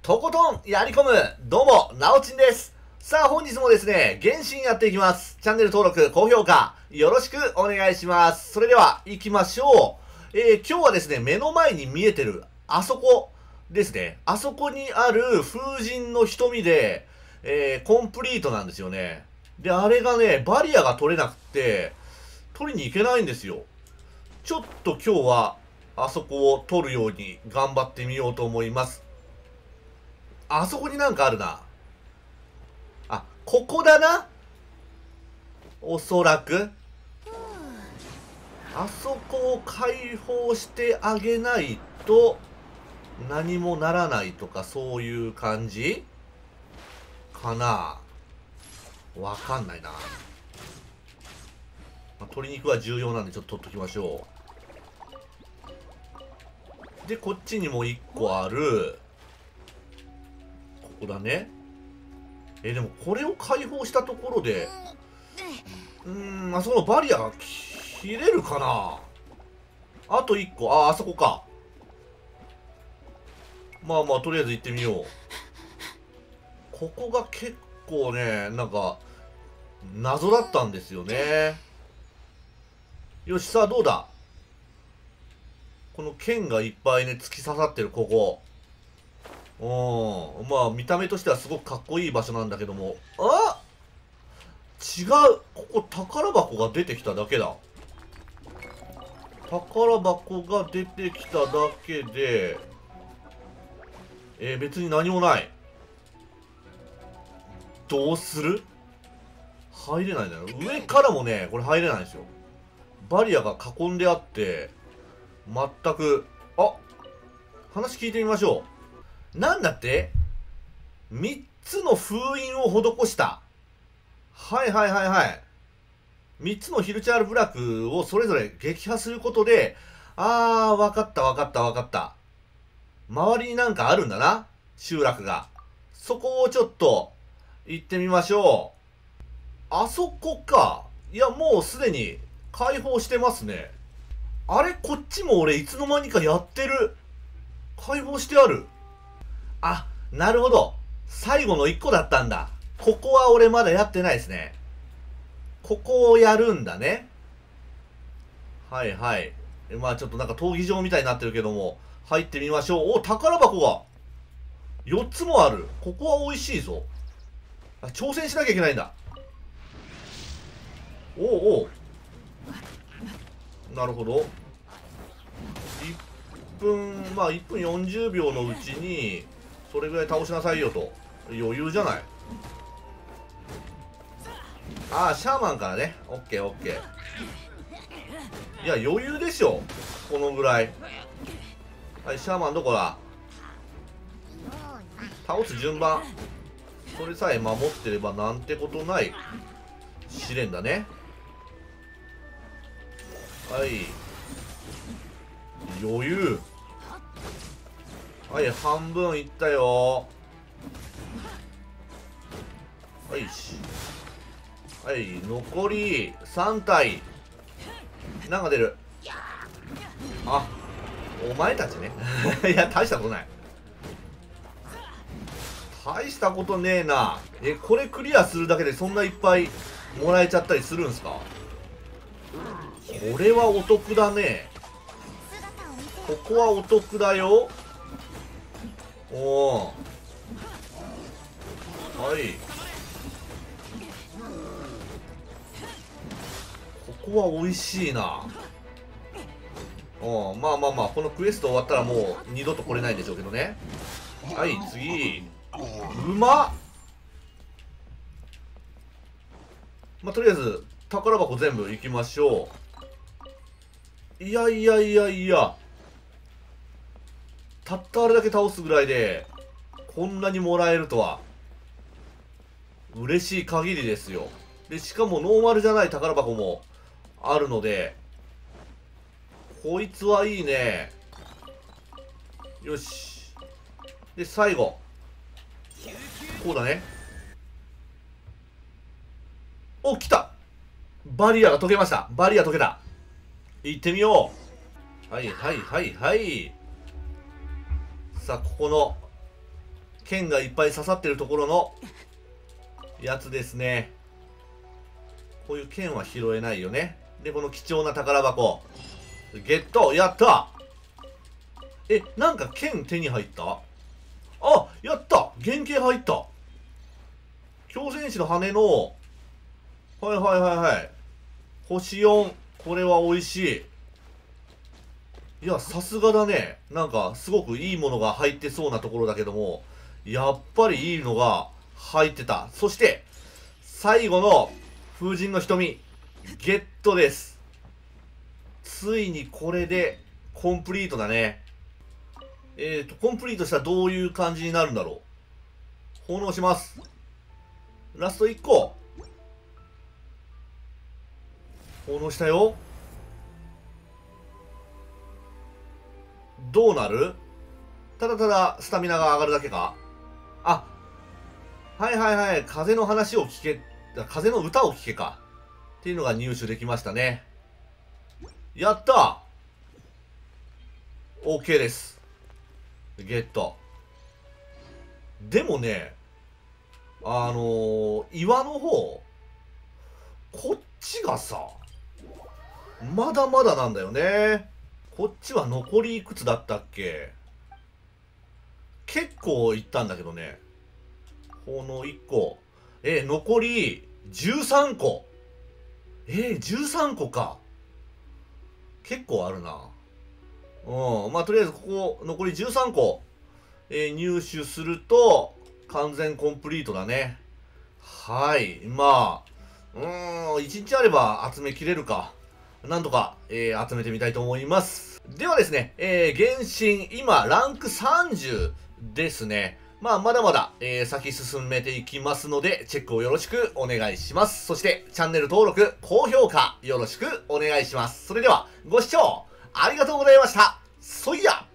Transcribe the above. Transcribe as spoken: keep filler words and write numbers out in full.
とことんやり込む、どうも、なおちんです。さあ、本日もですね、原神やっていきます。チャンネル登録、高評価、よろしくお願いします。それでは、行きましょう。えー、今日はですね、目の前に見えてる、あそこですね。あそこにある風神の瞳で、えー、コンプリートなんですよね。で、あれがね、バリアが取れなくって、取りに行けないんですよ。ちょっと今日は、あそこを取るように頑張ってみようと思います。あそこになんかあるな。あ、ここだな。おそらく。あそこを解放してあげないと何もならないとかそういう感じかな。わかんないな。まあ、鶏肉は重要なんでちょっと取っときましょう。で、こっちにもいっこある。ここだね。えー、でもこれを解放したところで、うーん、あそこのバリアが切れるかな。あといっこ、あ、あそこか。まあまあ、とりあえず行ってみよう。ここが結構ね、なんか、謎だったんですよね。よし、さあどうだ。この剣がいっぱいね、突き刺さってるここ。うん。まあ、見た目としてはすごくかっこいい場所なんだけども。あ、違う。ここ宝箱が出てきただけだ。宝箱が出てきただけで、えー、別に何もない。どうする？入れないんだよ。上からもね、これ入れないんですよ。バリアが囲んであって、全く、あ、話聞いてみましょう。なんだって？ みっ つの封印を施した。はいはいはいはい。みっつのヒルチャールブラックをそれぞれ撃破することで、あー、わかったわかったわかった。周りになんかあるんだな。集落が。そこをちょっと、行ってみましょう。あそこか。いや、もうすでに解放してますね。あれ、こっちも俺いつの間にかやってる。解放してある。あ、なるほど。最後のいっこだったんだ。ここは俺まだやってないですね。ここをやるんだね。はいはい。まあちょっとなんか闘技場みたいになってるけども、入ってみましょう。お、宝箱がよっつもある。ここは美味しいぞ。あ、挑戦しなきゃいけないんだ。おうおう。なるほど。いっぷん、まあいっぷんよんじゅうびょうのうちに、それぐらい倒しなさいよと。余裕じゃない。ああ、シャーマンからね。オッケーオッケー。いや、余裕でしょ。このぐらい。はい、シャーマンどこだ。倒す順番。それさえ守ってればなんてことない試練だね。はい。余裕。はい、半分いったよ。はいし。はい、残りさん体。なんか出る。あ、お前たちね。いや、大したことない。大したことねえな。え、これクリアするだけでそんないっぱいもらえちゃったりするんすか？これはお得だね。ここはお得だよ。おお。はい。ここは美味しいな。お、まあまあまあ、このクエスト終わったらもう二度と来れないんでしょうけどね。はい、次。うまっ。まあ、とりあえず、宝箱全部行きましょう。いやいやいやいや。たったあれだけ倒すぐらいで、こんなにもらえるとは。嬉しい限りですよ。で、しかもノーマルじゃない宝箱もあるので、こいつはいいね。よし。で、最後。こうだね。お、来た。バリアが解けました。バリア解けた。行ってみよう。はいはいはいはい。さあ、ここの剣がいっぱい刺さってるところのやつですね。こういう剣は拾えないよね。で、この貴重な宝箱ゲット。やった。え、なんか剣手に入った。あ、やった。原型入った。狂戦士の羽の、はいはいはいはい。星よん。これは美味しい。いや、さすがだね。なんか、すごくいいものが入ってそうなところだけども、やっぱりいいのが入ってた。そして、最後の風神の瞳、ゲットです。ついにこれで、コンプリートだね。えーと、コンプリートしたらどういう感じになるんだろう。奉納します。ラストいっこ。奉納したよ。どうなる？ただただスタミナが上がるだけか？あ、はいはいはい。風の話を聞け、風の歌を聞けか。っていうのが入手できましたね。やった！ OK です。ゲット。でもね、あのー、岩の方、こっちがさ、まだまだなんだよね。こっちは残りいくつだったっけ？結構いったんだけどね。このいっこ。えー、残りじゅうさんこ。えー、じゅうさんこか。結構あるな。うん。まあ、とりあえずここ、残りじゅうさんこ、えー、入手すると、完全コンプリートだね。はい。まあ、うーん、いちにちあれば集めきれるか。なんとか、えー、集めてみたいと思います。ではですね、えー、原神、今、ランクさんじゅうですね。まあ、まだまだ、えー、先進めていきますので、チェックをよろしくお願いします。そして、チャンネル登録、高評価、よろしくお願いします。それでは、ご視聴ありがとうございました。そいや